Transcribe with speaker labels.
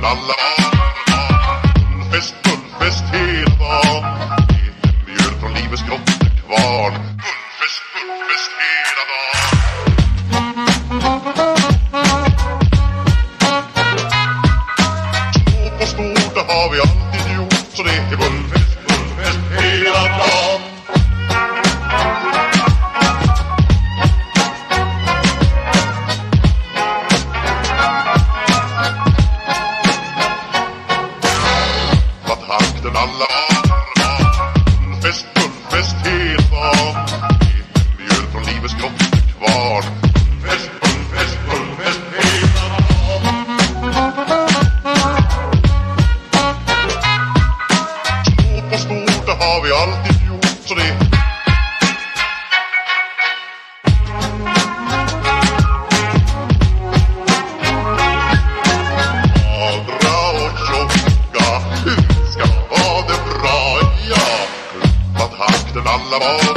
Speaker 1: alla Bullfest hela dagen. Mjöl från livets grottekvarn. Bullfest hela dagen. Små på stort, det har vi alltid gjort. Så det är bullfest hela dagen. Alla bullfest hela dagen. Mjöl från livets grottekvarn. Bullfest hela dagen. Små på stort, det har vi alltid gjort. Så det magra och tjocka ska vara det bra, ja. Klubbat hakten alla var